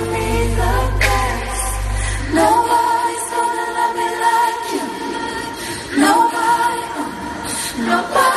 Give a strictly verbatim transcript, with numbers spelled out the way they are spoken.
me the best. Nobody's gonna love me like you. Nobody, nobody.